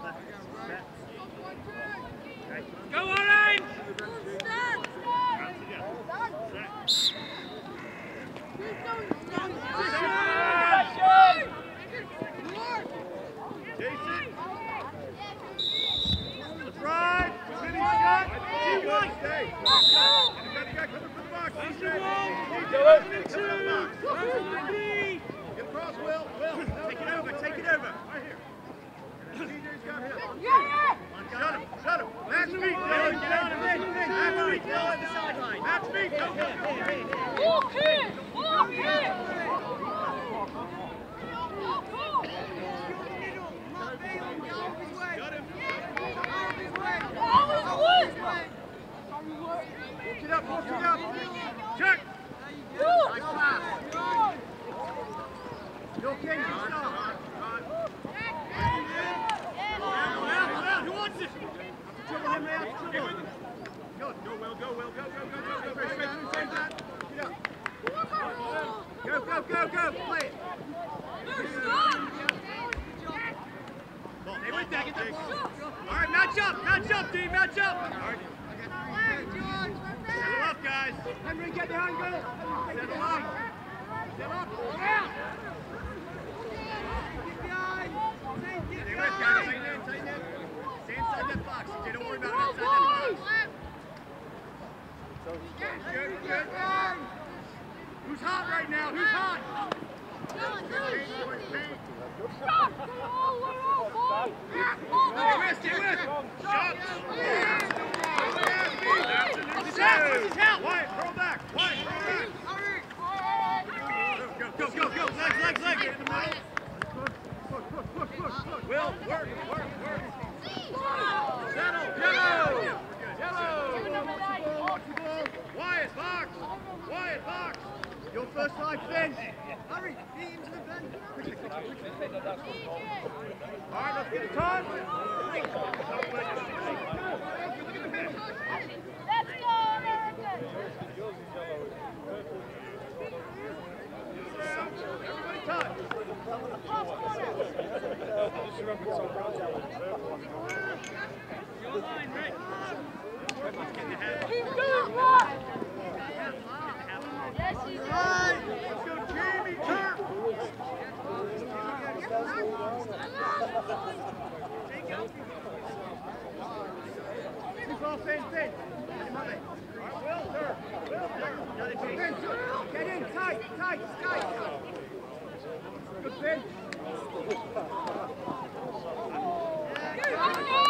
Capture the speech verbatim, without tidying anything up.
Go orange! Jason! That's right! Finish shot! Team one! Stay! Anybody got coming from the box? Get across, Will! Will! Take it over, take it over! Right here. T J's got him. Shut him! Shut him! Match feet! Dylan! Get out of it! Match feet! Go on the sideline! Match feet! Go, go, go! Walk here! Walk here! Got him! Walk it up, walk it up! Check! Nice pass! You're king, good start! Who wants it? Trouble him, man, trouble him! Good. Go, Will, go, Will, go, go, go, go, go, go, straight through, same that. Get up. Go, go, go, go, play it! Stay with that, get that ball! Alright, match up, match up, team, match up! Alright. Settle up, guys! Henry, get behind goal! Settle up! Settle up! Yeah! Stay with, guys, tighten in, tighten in! Stay inside that box, C J, don't worry about it, inside that box! Good, good. Who's hot right now? Who's hot? Stay with, stay with! Shots! That's out! Wyatt, throw back! Wyatt, throw back! Go, go, go, go! Legs, legs, legs! Get in the middle. Push, push, push, push, push. Will, work, work, work. Settle, yellow! Yellow! Watch the ball. Wyatt, box! Wyatt, box! Your first line, Finn! Hurry, feet into the bend. All right, let's get it time. Let's go, Everybody touch. Your line, Rick! Keep going, Rock! Yes, he's Right. Let's go, Jamie, turn. Keep off, Finn, Finn! All right, Will, turn. Will, turn. Got it, Finn! Get in, tight, tight, tight! Good, Finn! Hurry!